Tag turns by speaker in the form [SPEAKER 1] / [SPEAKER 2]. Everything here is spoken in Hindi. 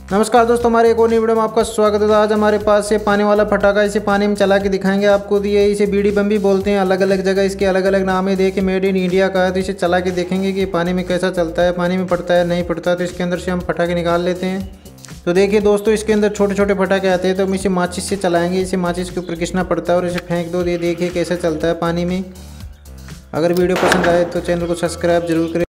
[SPEAKER 1] नमस्कार दोस्तों, हमारे एक और नई वीडियो में आपका स्वागत है। आज हमारे पास ये पानी वाला पटाखा, इसे पानी में चला के दिखाएंगे आपको। ये इसे बीड़ी बम भी बोलते हैं, अलग अलग जगह इसके अलग अलग नाम है। देखिए मेड इन इंडिया का है, तो इसे चला के देखेंगे कि पानी में कैसा चलता है, पानी में पड़ता है नहीं पड़ता। तो इसके अंदर से हम पटाखे निकाल लेते हैं। तो देखिए दोस्तों, इसके अंदर छोटे छोटे पटाखे आते हैं, तो हम इसे माचिस से चलाएँगे। इसे माचिस के ऊपर घिसना पड़ता है और इसे फेंक दो। ये देखिए कैसे चलता है पानी में। अगर वीडियो पसंद आए तो चैनल को सब्सक्राइब जरूर करें।